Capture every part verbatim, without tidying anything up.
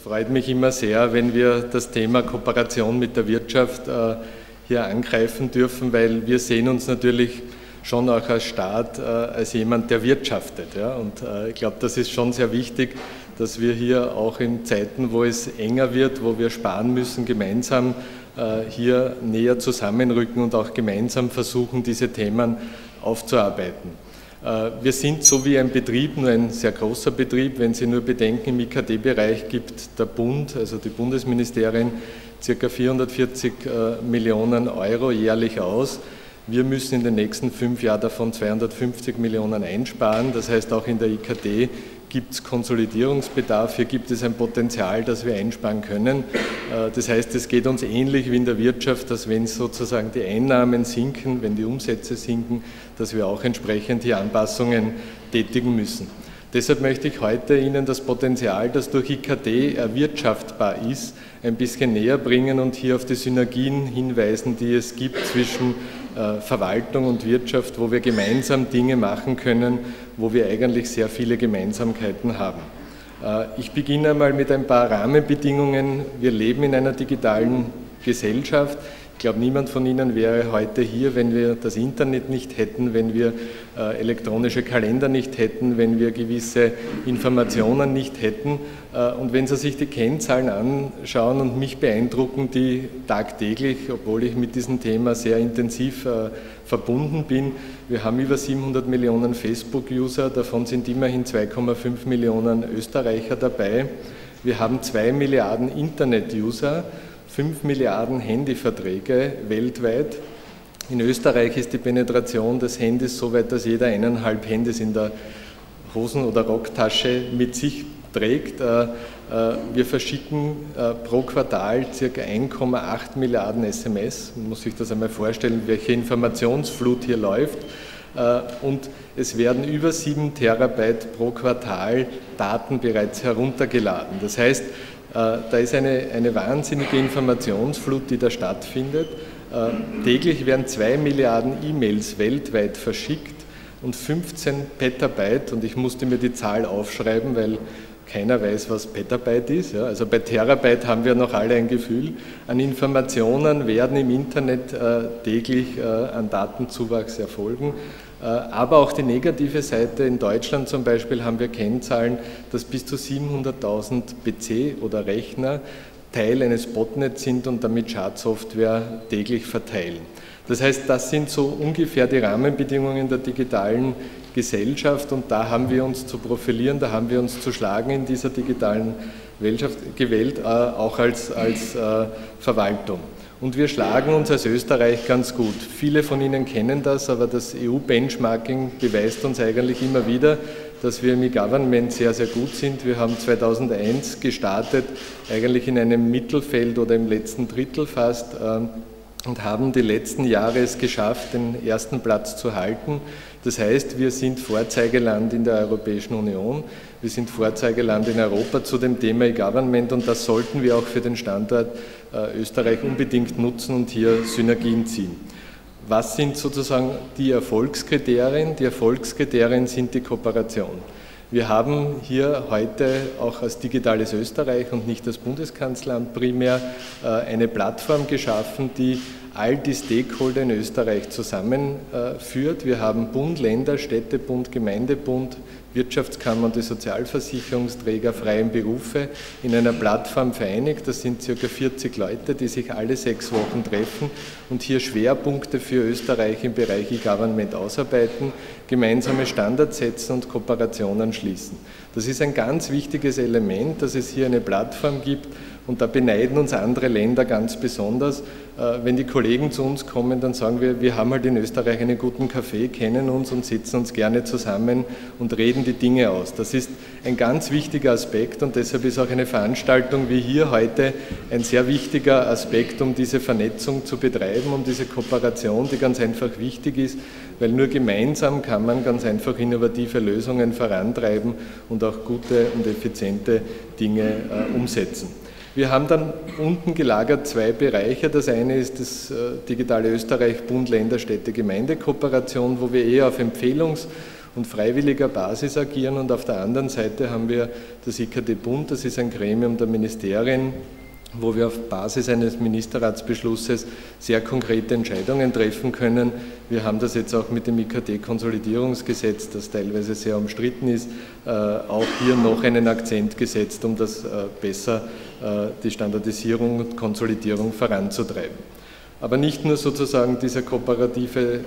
freut mich immer sehr, wenn wir das Thema Kooperation mit der Wirtschaft äh, hier angreifen dürfen, weil wir sehen uns natürlich schon auch als Staat, äh, als jemand, der wirtschaftet. Ja? Und äh, ich glaube, das ist schon sehr wichtig, dass wir hier auch in Zeiten, wo es enger wird, wo wir sparen müssen, gemeinsam äh, hier näher zusammenrücken und auch gemeinsam versuchen, diese Themen aufzuarbeiten. Wir sind so wie ein Betrieb, nur ein sehr großer Betrieb. Wenn Sie nur bedenken, im I K T-Bereich gibt der Bund, also die Bundesministerien, ca. vierhundertvierzig Millionen Euro jährlich aus. Wir müssen in den nächsten fünf Jahren davon zweihundertfünfzig Millionen einsparen. Das heißt, auch in der I K T gibt es Konsolidierungsbedarf. Hier gibt es ein Potenzial, das wir einsparen können. Das heißt, es geht uns ähnlich wie in der Wirtschaft, dass wenn sozusagen die Einnahmen sinken, wenn die Umsätze sinken, dass wir auch entsprechend hier Anpassungen tätigen müssen. Deshalb möchte ich heute Ihnen das Potenzial, das durch I K T erwirtschaftbar ist, ein bisschen näher bringen und hier auf die Synergien hinweisen, die es gibt zwischen äh, Verwaltung und Wirtschaft, wo wir gemeinsam Dinge machen können, wo wir eigentlich sehr viele Gemeinsamkeiten haben. Äh, ich beginne einmal mit ein paar Rahmenbedingungen. Wir leben in einer digitalen Gesellschaft. Ich glaube, niemand von Ihnen wäre heute hier, wenn wir das Internet nicht hätten, wenn wir äh, elektronische Kalender nicht hätten, wenn wir gewisse Informationen nicht hätten. Äh, und wenn Sie sich die Kennzahlen anschauen und mich beeindrucken, die tagtäglich, obwohl ich mit diesem Thema sehr intensiv äh, verbunden bin, wir haben über siebenhundert Millionen Facebook-User, davon sind immerhin zwei Komma fünf Millionen Österreicher dabei. Wir haben zwei Milliarden Internet-User, fünf Milliarden Handyverträge weltweit. In Österreich ist die Penetration des Handys so weit, dass jeder eineinhalb Handys in der Hosen- oder Rocktasche mit sich trägt. Wir verschicken pro Quartal ca. eins Komma acht Milliarden S M S. Man muss sich das einmal vorstellen, welche Informationsflut hier läuft. Und es werden über sieben Terabyte pro Quartal Daten bereits heruntergeladen. Das heißt, da ist eine, eine wahnsinnige Informationsflut, die da stattfindet. Täglich werden zwei Milliarden E-Mails weltweit verschickt und fünfzehn Petabyte, und ich musste mir die Zahl aufschreiben, weil keiner weiß, was Petabyte ist. Ja. Also bei Terabyte haben wir noch alle ein Gefühl. An Informationen werden im Internet äh, täglich äh, an Datenzuwachs erfolgen. Aber auch die negative Seite. In Deutschland zum Beispiel haben wir Kennzahlen, dass bis zu siebenhunderttausend P C oder Rechner Teil eines Botnets sind und damit Schadsoftware täglich verteilen. Das heißt, das sind so ungefähr die Rahmenbedingungen der digitalen Gesellschaft, und da haben wir uns zu profilieren, da haben wir uns zu schlagen in dieser digitalen Gesellschaft gewählt, auch als, als Verwaltung. Und wir schlagen uns als Österreich ganz gut. Viele von Ihnen kennen das, aber das E U-Benchmarking beweist uns eigentlich immer wieder, dass wir im E-Government sehr, sehr gut sind. Wir haben zweitausendeins gestartet, eigentlich in einem Mittelfeld oder im letzten Drittel fast, und haben die letzten Jahre es geschafft, den ersten Platz zu halten. Das heißt, wir sind Vorzeigeland in der Europäischen Union, wir sind Vorzeigeland in Europa zu dem Thema E-Government, und das sollten wir auch für den Standort äh, Österreich unbedingt nutzen und hier Synergien ziehen. Was sind sozusagen die Erfolgskriterien? Die Erfolgskriterien sind die Kooperation. Wir haben hier heute auch als Digitales Österreich und nicht als Bundeskanzleramt primär äh, eine Plattform geschaffen, die all die Stakeholder in Österreich zusammenführt. Wir haben Bund, Länder, Städtebund, Gemeindebund, Wirtschaftskammer und die Sozialversicherungsträger, freien Berufe in einer Plattform vereinigt. Das sind ca. vierzig Leute, die sich alle sechs Wochen treffen und hier Schwerpunkte für Österreich im Bereich E-Government ausarbeiten, gemeinsame Standards setzen und Kooperationen schließen. Das ist ein ganz wichtiges Element, dass es hier eine Plattform gibt, und da beneiden uns andere Länder ganz besonders. Wenn die Kollegen zu uns kommen, dann sagen wir, wir haben halt in Österreich einen guten Café, kennen uns und setzen uns gerne zusammen und reden die Dinge aus. Das ist ein ganz wichtiger Aspekt, und deshalb ist auch eine Veranstaltung wie hier heute ein sehr wichtiger Aspekt, um diese Vernetzung zu betreiben, um diese Kooperation, die ganz einfach wichtig ist, weil nur gemeinsam kann man ganz einfach innovative Lösungen vorantreiben und auch gute und effiziente Dinge äh, umsetzen. Wir haben dann unten gelagert zwei Bereiche. Das eine ist das äh, digitale Österreich Bund, Länder, Städte, Gemeinde Kooperation, wo wir eher auf Empfehlungs- und freiwilliger Basis agieren, und auf der anderen Seite haben wir das I K T-Bund, das ist ein Gremium der Ministerien, wo wir auf Basis eines Ministerratsbeschlusses sehr konkrete Entscheidungen treffen können. Wir haben das jetzt auch mit dem I K T-Konsolidierungsgesetz, das teilweise sehr umstritten ist, auch hier noch einen Akzent gesetzt, um das besser, die Standardisierung und Konsolidierung voranzutreiben. Aber nicht nur sozusagen dieser kooperative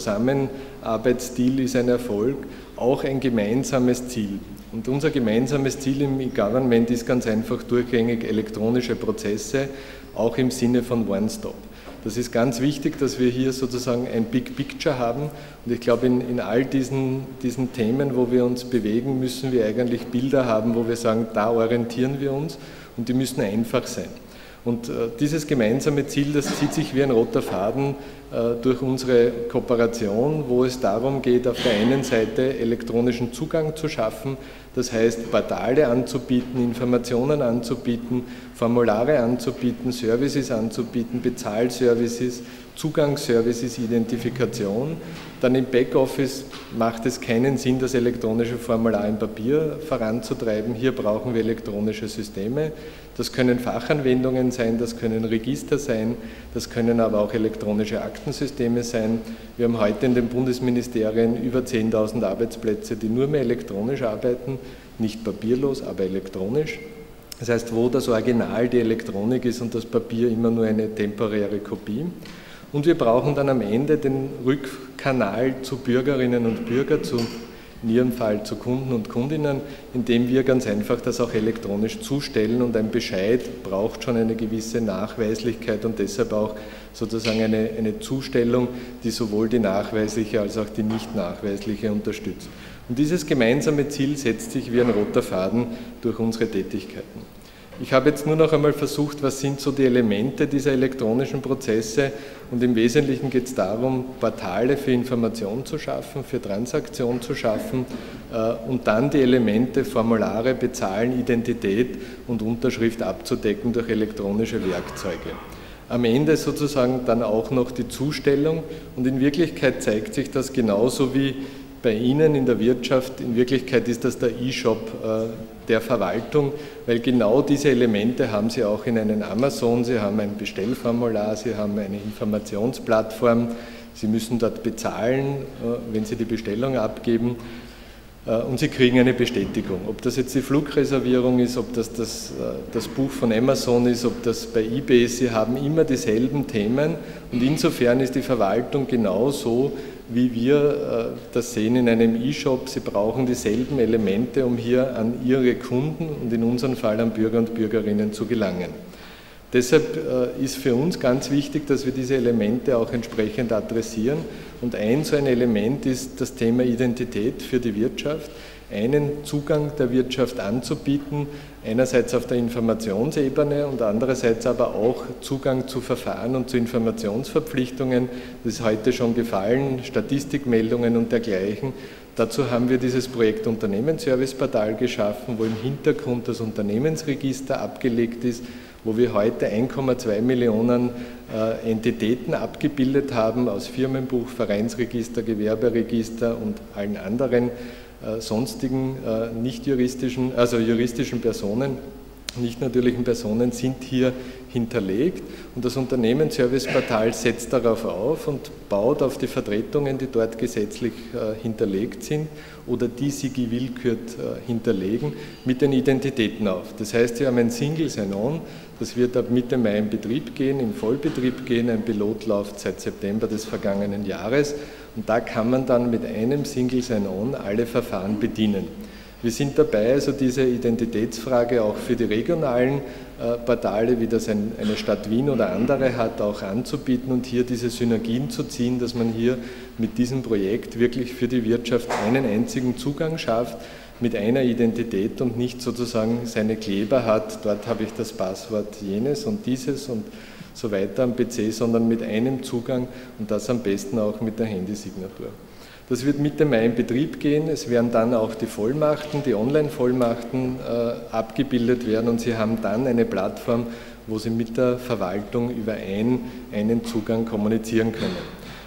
Zusammenarbeitsstil ist ein Erfolg, auch ein gemeinsames Ziel. Und unser gemeinsames Ziel im E-Government ist ganz einfach durchgängig elektronische Prozesse, auch im Sinne von One-Stop. Das ist ganz wichtig, dass wir hier sozusagen ein Big Picture haben, und ich glaube, in, in all diesen, diesen Themen, wo wir uns bewegen, müssen wir eigentlich Bilder haben, wo wir sagen, da orientieren wir uns, und die müssen einfach sein. Und dieses gemeinsame Ziel, das zieht sich wie ein roter Faden durch unsere Kooperation, wo es darum geht, auf der einen Seite elektronischen Zugang zu schaffen, das heißt Portale anzubieten, Informationen anzubieten, Formulare anzubieten, Services anzubieten, Bezahlservices, Zugangsservices, Identifikation. Dann im Backoffice macht es keinen Sinn, das elektronische Formular im Papier voranzutreiben. Hier brauchen wir elektronische Systeme. Das können Fachanwendungen sein, das können Register sein, das können aber auch elektronische Aktensysteme sein. Wir haben heute in den Bundesministerien über zehntausend Arbeitsplätze, die nur mehr elektronisch arbeiten, nicht papierlos, aber elektronisch. Das heißt, wo das Original die Elektronik ist und das Papier immer nur eine temporäre Kopie. Und wir brauchen dann am Ende den Rückkanal zu Bürgerinnen und Bürgern, zu, in ihrem Fall zu Kunden und Kundinnen, indem wir ganz einfach das auch elektronisch zustellen, und ein Bescheid braucht schon eine gewisse Nachweislichkeit und deshalb auch sozusagen eine, eine Zustellung, die sowohl die nachweisliche als auch die nicht nachweisliche unterstützt. Und dieses gemeinsame Ziel setzt sich wie ein roter Faden durch unsere Tätigkeiten. Ich habe jetzt nur noch einmal versucht, was sind so die Elemente dieser elektronischen Prozesse, und im Wesentlichen geht es darum, Portale für Information zu schaffen, für Transaktion zu schaffen äh, und dann die Elemente Formulare, Bezahlen, Identität und Unterschrift abzudecken durch elektronische Werkzeuge. Am Ende sozusagen dann auch noch die Zustellung, und in Wirklichkeit zeigt sich das genauso wie bei Ihnen in der Wirtschaft. In Wirklichkeit ist das der E-Shop äh, der Verwaltung, weil genau diese Elemente haben Sie auch in einem Amazon. Sie haben ein Bestellformular, Sie haben eine Informationsplattform, Sie müssen dort bezahlen, äh, wenn Sie die Bestellung abgeben, äh, und Sie kriegen eine Bestätigung. Ob das jetzt die Flugreservierung ist, ob das das, äh, das Buch von Amazon ist, ob das bei eBay ist, Sie haben immer dieselben Themen, und insofern ist die Verwaltung genauso, wie wir das sehen in einem E-Shop. Sie brauchen dieselben Elemente, um hier an Ihre Kunden und in unserem Fall an Bürger und Bürgerinnen zu gelangen. Deshalb ist für uns ganz wichtig, dass wir diese Elemente auch entsprechend adressieren, und ein so ein Element ist das Thema Identität für die Wirtschaft, einen Zugang der Wirtschaft anzubieten, einerseits auf der Informationsebene und andererseits aber auch Zugang zu Verfahren und zu Informationsverpflichtungen. Das ist heute schon gefallen, Statistikmeldungen und dergleichen. Dazu haben wir dieses Projekt Unternehmensserviceportal geschaffen, wo im Hintergrund das Unternehmensregister abgelegt ist, wo wir heute eins Komma zwei Millionen äh, Entitäten abgebildet haben aus Firmenbuch, Vereinsregister, Gewerberegister und allen anderen äh, sonstigen äh, nicht juristischen, also juristischen Personen, nicht natürlichen Personen sind hier hinterlegt, und das Unternehmensserviceportal setzt darauf auf und baut auf die Vertretungen, die dort gesetzlich äh, hinterlegt sind oder die sie gewillkürt äh, hinterlegen, mit den Identitäten auf. Das heißt, Sie haben ein Single Sign-On, das wird ab Mitte Mai in Betrieb gehen, in Vollbetrieb gehen, ein Pilot läuft seit September des vergangenen Jahres, und da kann man dann mit einem Single Sign-On alle Verfahren bedienen. Wir sind dabei, also diese Identitätsfrage auch für die regionalen äh, Portale, wie das ein, eine Stadt Wien oder andere hat, auch anzubieten und hier diese Synergien zu ziehen, dass man hier mit diesem Projekt wirklich für die Wirtschaft einen einzigen Zugang schafft, mit einer Identität und nicht sozusagen seine Kleber hat, dort habe ich das Passwort jenes und dieses und so weiter am P C, sondern mit einem Zugang, und das am besten auch mit der Handysignatur. Das wird Mitte Mai in Betrieb gehen. Es werden dann auch die Vollmachten, die Online-Vollmachten äh, abgebildet werden, und Sie haben dann eine Plattform, wo Sie mit der Verwaltung über ein, einen Zugang kommunizieren können.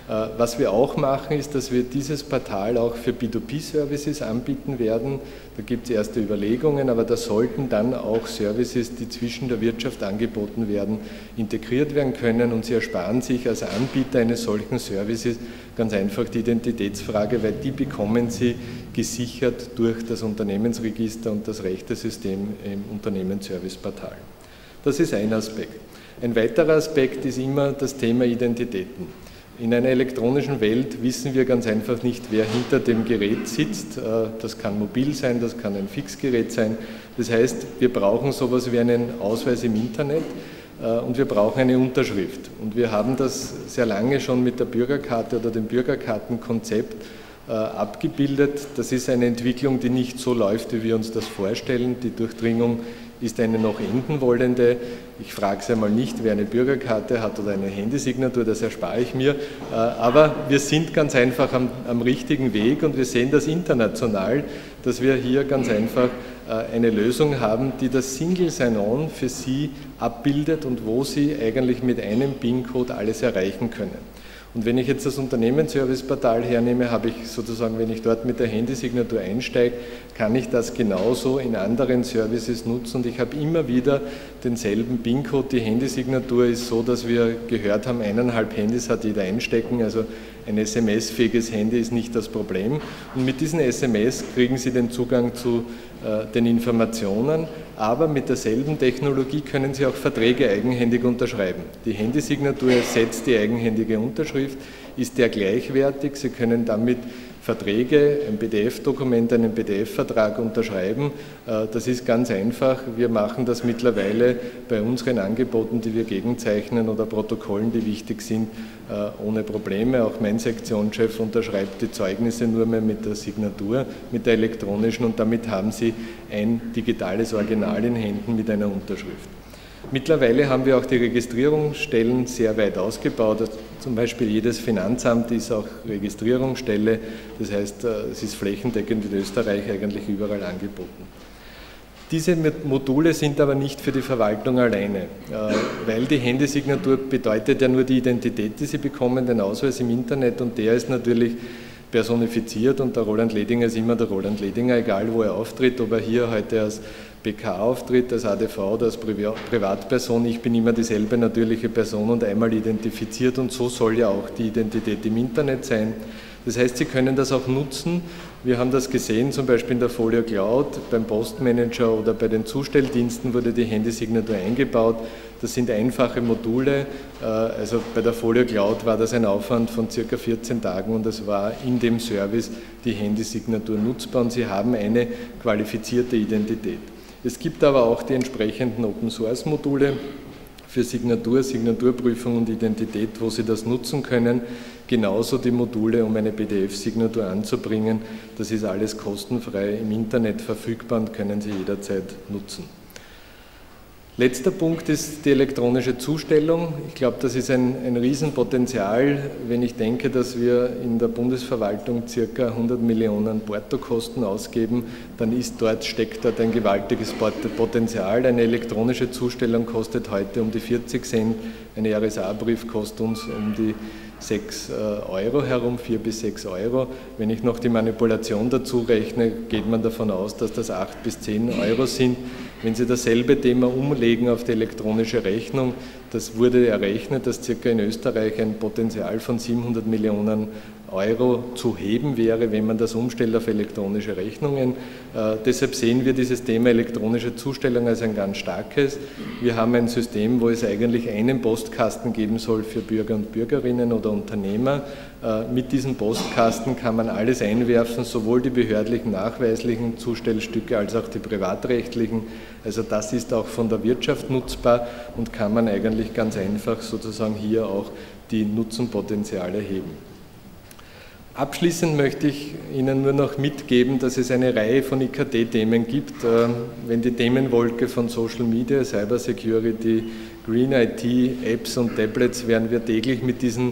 Was wir auch machen, ist, dass wir dieses Portal auch für B zwei B Services anbieten werden. Da gibt es erste Überlegungen, aber da sollten dann auch Services, die zwischen der Wirtschaft angeboten werden, integriert werden können, und Sie ersparen sich als Anbieter eines solchen Services ganz einfach die Identitätsfrage, weil die bekommen Sie gesichert durch das Unternehmensregister und das Rechtesystem im Unternehmensserviceportal. Das ist ein Aspekt. Ein weiterer Aspekt ist immer das Thema Identitäten. In einer elektronischen Welt wissen wir ganz einfach nicht, wer hinter dem Gerät sitzt. Das kann mobil sein, das kann ein Fixgerät sein. Das heißt, wir brauchen sowas wie einen Ausweis im Internet und wir brauchen eine Unterschrift. Und wir haben das sehr lange schon mit der Bürgerkarte oder dem Bürgerkartenkonzept abgebildet. Das ist eine Entwicklung, die nicht so läuft, wie wir uns das vorstellen. Die Durchdringung ist eine noch enden wollende. Ich frage Sie einmal nicht, wer eine Bürgerkarte hat oder eine Handysignatur, das erspare ich mir. Aber wir sind ganz einfach am, am richtigen Weg, und wir sehen das international, dass wir hier ganz einfach eine Lösung haben, die das Single Sign-On für Sie abbildet und wo Sie eigentlich mit einem P I N-Code alles erreichen können. Und wenn ich jetzt das Unternehmensserviceportal hernehme, habe ich sozusagen, wenn ich dort mit der Handysignatur einsteige, kann ich das genauso in anderen Services nutzen, und ich habe immer wieder denselben P I N-Code. Die Handysignatur ist so, dass wir gehört haben, eineinhalb Handys hat jeder einstecken, also ein S M S-fähiges Handy ist nicht das Problem. Und mit diesen S M S kriegen Sie den Zugang zu äh, den Informationen, aber mit derselben Technologie können Sie auch Verträge eigenhändig unterschreiben. Die Handysignatur ersetzt die eigenhändige Unterschrift, ist der gleichwertig. Sie können damit Verträge, ein P D F-Dokument, einen P D F-Vertrag unterschreiben. Das ist ganz einfach. Wir machen das mittlerweile bei unseren Angeboten, die wir gegenzeichnen, oder Protokollen, die wichtig sind, ohne Probleme. Auch mein Sektionschef unterschreibt die Zeugnisse nur mehr mit der Signatur, mit der elektronischen, und damit haben Sie ein digitales Original in Händen mit einer Unterschrift. Mittlerweile haben wir auch die Registrierungsstellen sehr weit ausgebaut. Zum Beispiel jedes Finanzamt ist auch Registrierungsstelle. Das heißt, es ist flächendeckend in Österreich eigentlich überall angeboten. Diese Module sind aber nicht für die Verwaltung alleine, weil die Handysignatur bedeutet ja nur die Identität, die Sie bekommen, den Ausweis im Internet, und der ist natürlich personifiziert, und der Roland Ledinger ist immer der Roland Ledinger, egal wo er auftritt, ob er hier heute als B K auftritt, als A D V oder als Privatperson. Ich bin immer dieselbe natürliche Person und einmal identifiziert, und so soll ja auch die Identität im Internet sein. Das heißt, Sie können das auch nutzen. Wir haben das gesehen, zum Beispiel in der Folio Cloud, beim Postmanager oder bei den Zustelldiensten wurde die Handysignatur eingebaut. Das sind einfache Module, also bei der Folio Cloud war das ein Aufwand von circa vierzehn Tagen, und es war in dem Service die Handysignatur nutzbar, und Sie haben eine qualifizierte Identität. Es gibt aber auch die entsprechenden Open-Source-Module für Signatur, Signaturprüfung und Identität, wo Sie das nutzen können. Genauso die Module, um eine P D F-Signatur anzubringen. Das ist alles kostenfrei im Internet verfügbar und können Sie jederzeit nutzen. Letzter Punkt ist die elektronische Zustellung. Ich glaube, das ist ein, ein Riesenpotenzial, wenn ich denke, dass wir in der Bundesverwaltung ca. hundert Millionen Portokosten ausgeben, dann ist dort, steckt dort ein gewaltiges Potenzial. Eine elektronische Zustellung kostet heute um die vierzig Cent, ein R S A-Brief kostet uns um die sechs Euro herum, vier bis sechs Euro. Wenn ich noch die Manipulation dazu rechne, geht man davon aus, dass das acht bis zehn Euro sind. Wenn Sie dasselbe Thema umlegen auf die elektronische Rechnung, das wurde errechnet, dass circa in Österreich ein Potenzial von siebenhundert Millionen Euro zu heben wäre, wenn man das umstellt auf elektronische Rechnungen. Äh, deshalb sehen wir dieses Thema elektronische Zustellung als ein ganz starkes. Wir haben ein System, wo es eigentlich einen Postkasten geben soll für Bürger und Bürgerinnen oder Unternehmer. Äh, mit diesem Postkasten kann man alles einwerfen, sowohl die behördlichen, nachweislichen Zustellstücke als auch die privatrechtlichen. Also das ist auch von der Wirtschaft nutzbar und kann man eigentlich ganz einfach sozusagen hier auch die Nutzenpotenziale heben. Abschließend möchte ich Ihnen nur noch mitgeben, dass es eine Reihe von I K T-Themen gibt. Wenn die Themenwolke von Social Media, Cyber Security, Green I T, Apps und Tablets, werden wir täglich mit diesen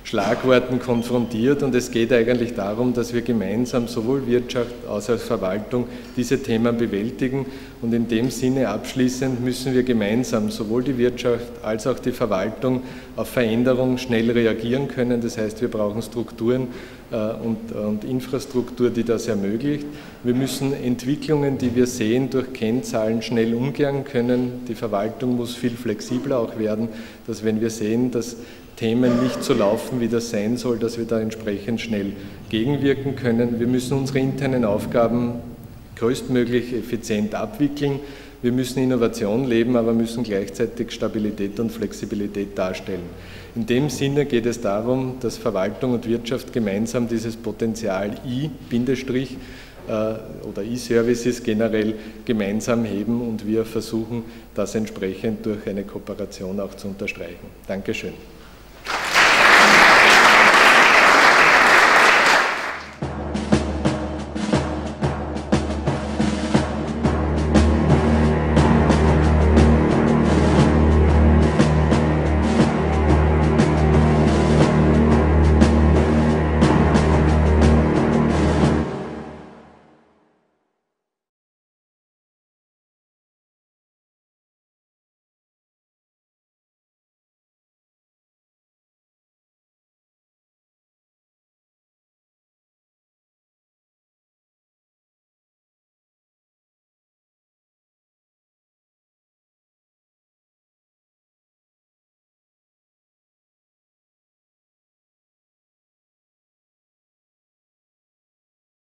Schlagworten konfrontiert und es geht eigentlich darum, dass wir gemeinsam sowohl Wirtschaft als auch Verwaltung diese Themen bewältigen und in dem Sinne abschließend müssen wir gemeinsam sowohl die Wirtschaft als auch die Verwaltung auf Veränderungen schnell reagieren können. Das heißt, wir brauchen Strukturen und, und Infrastruktur, die das ermöglicht. Wir müssen Entwicklungen, die wir sehen, durch Kennzahlen schnell umkehren können. Die Verwaltung muss viel flexibler auch werden, dass wenn wir sehen, dass Themen nicht so laufen, wie das sein soll, dass wir da entsprechend schnell gegenwirken können. Wir müssen unsere internen Aufgaben größtmöglich effizient abwickeln. Wir müssen Innovation leben, aber müssen gleichzeitig Stabilität und Flexibilität darstellen. In dem Sinne geht es darum, dass Verwaltung und Wirtschaft gemeinsam dieses Potenzial I- oder E-Services generell gemeinsam heben und wir versuchen, das entsprechend durch eine Kooperation auch zu unterstreichen. Dankeschön.